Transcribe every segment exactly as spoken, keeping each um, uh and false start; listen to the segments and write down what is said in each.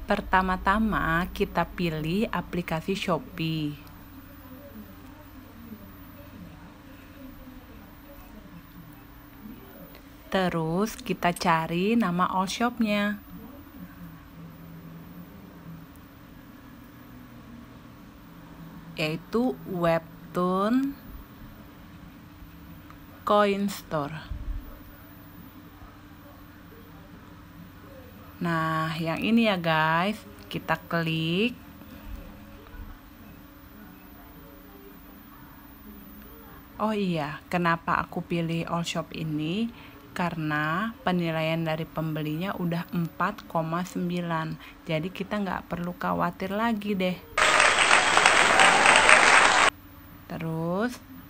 Pertama-tama kita pilih aplikasi Shopee. Terus kita cari nama all shop-nya. Yaitu Webtoon Coin Store. Nah, yang ini ya guys, kita klik. Oh iya, kenapa aku pilih all shop ini? Karena penilaian dari pembelinya udah empat koma sembilan. Jadi kita nggak perlu khawatir lagi deh. Terus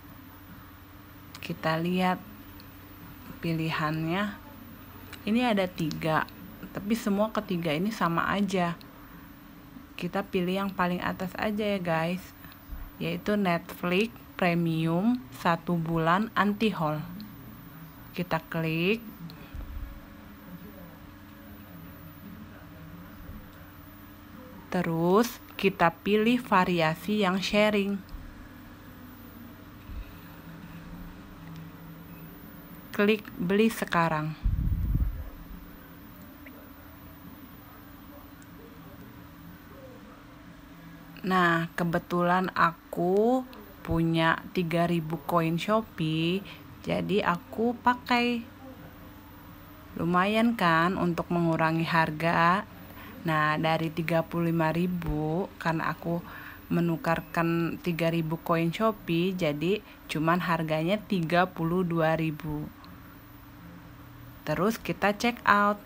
kita lihat pilihannya. Ini ada tiga, tapi semua ketiga ini sama aja. Kita pilih yang paling atas aja ya guys, yaitu Netflix Premium satu bulan anti-haul. Kita klik. Terus kita pilih variasi yang sharing. Klik beli sekarang. Nah, kebetulan aku punya tiga ribu koin Shopee, jadi aku pakai. Lumayan kan untuk mengurangi harga. Nah, dari tiga puluh lima ribu, karena aku menukarkan tiga ribu koin Shopee, jadi cuman harganya tiga puluh dua ribu. Terus kita check out.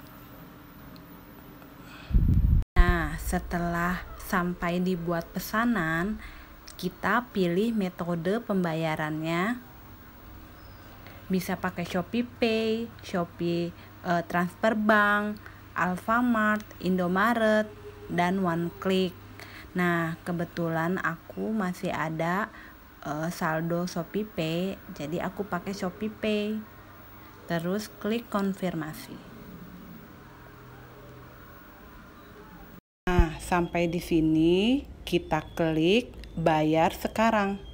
Nah, setelah sampai dibuat pesanan, kita pilih metode pembayarannya. Bisa pakai Shopee Pay, Shopee eh, Transfer Bank, Alfamart, Indomaret, dan One Click. Nah, kebetulan aku masih ada eh, saldo Shopee Pay, jadi aku pakai Shopee Pay. Terus klik konfirmasi. Nah, sampai di sini kita klik bayar sekarang.